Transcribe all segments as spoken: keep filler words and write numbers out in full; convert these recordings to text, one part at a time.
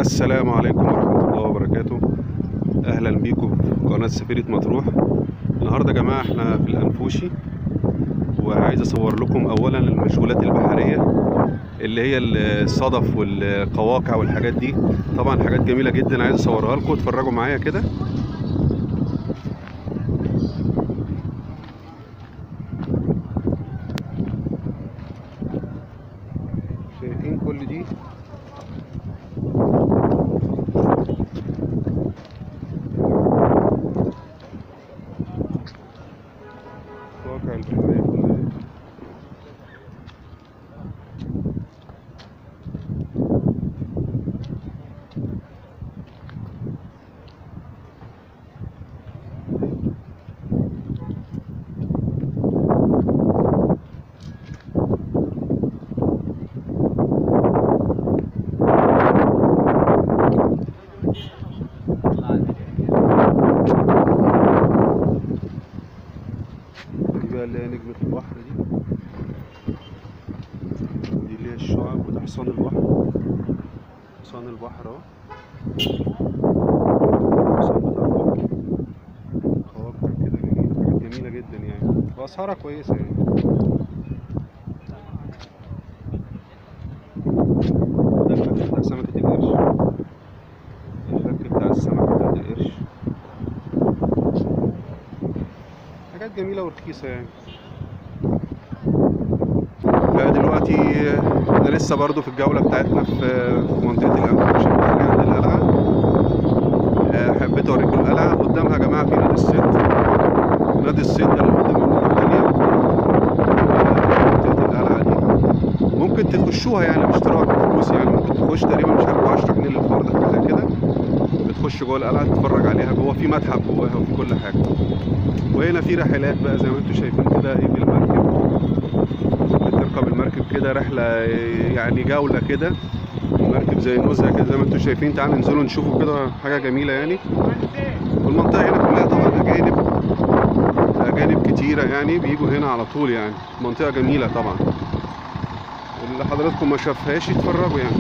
السلام عليكم ورحمة الله وبركاته. أهلا بيكم في قناة سفيرة مطروح. النهاردة يا جماعة احنا في الأنفوشي، وعايز أصور لكم أولا المشغولات البحرية اللي هي الصدف والقواقع والحاجات دي. طبعا حاجات جميلة جدا عايز أصورها لكم، اتفرجوا معايا كده. شايفين كل دي القواقع البحرية كلها. اللي هي نجمة البحر دي دي اللي هي الشعاب، وده حصان البحر. حصان البحر اهو، حصان بتاع البحر. قواقع كده جميلة، حاجات جميلة جدا يعني، وأسعارها كويسة يعني. ده الفك بتاع سمكة القرش، الفك بتاع السمكة بتاعت القرش. حاجات جميلة ورخيصة يعني. دلوقتي احنا لسه برضو في الجولة بتاعتنا في منطقة الأنفوشي عند القلعة. حبيت اوريكم القلعة. قدامها يا جماعة في نادي الصيد. نادي الصيد ده اللي قدام المرة التانية. منطقة القلعة دي ممكن تخشوها يعني باشتراك بفلوس، يعني ممكن تخش تقريبا مش عارف عشرة جنيه للفرد، حاجة زي كده. بتخش جوه القلعة تتفرج عليها جوه، في متحف جواها وفي كل حاجة. وهنا في رحلات بقى زي ما انتم شايفين كده، ايه، بالمركب. بتركب المركب كده رحلة يعني جولة كده، مركب زي نزهة كده زي ما انتم شايفين. تعالوا ننزلوا نشوفوا كده، حاجة جميلة يعني. والمنطقة هنا كلها طبعا أجانب، أجانب كتيرة يعني بيجوا هنا على طول يعني. منطقة جميلة طبعا، اللي حضراتكم ما شافهاش يتفرجوا يعني.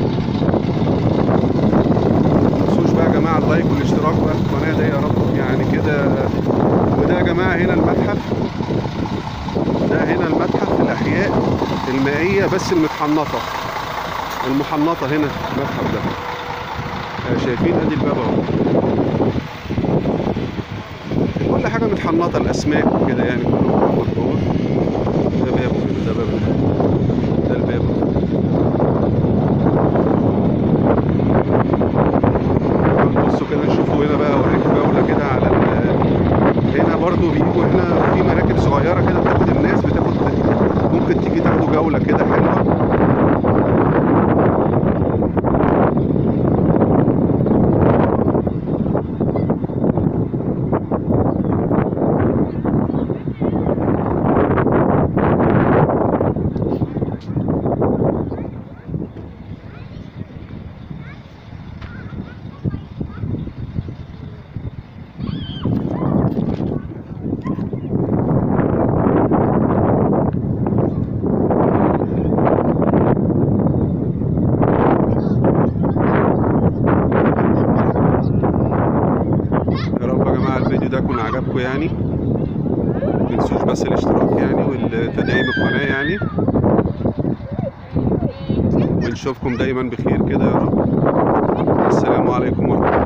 متنسوش بقى يا جماعة اللايك والاشتراك بقى في القناة دي يا رب يعني كده. وده يا جماعة هنا المتحف، ده هنا المتحف الأحياء المائية بس المتحنطة، المحنطة هنا المتحف ده. شايفين ادي الباب اهو، كل حاجة متحنطة، الأسماك وكده يعني كله محنط جوه. ده بابه هنا، ده باب، ده الباب. بصوا كده نشوفوا هنا بقى، اوريكم جولة كده على ال... هنا برضو بيجوا هنا في مراكب صغيرة كده بتاخد الناس، بتاخد ممكن تيجي تاخدوا جولة كده حلوة. الفيديو ده يكون عجبكم يعني. متنسوش بس الاشتراك يعني والتدعيم القناة يعني. ونشوفكم دايما بخير كده يا رب. السلام عليكم ورحمة الله.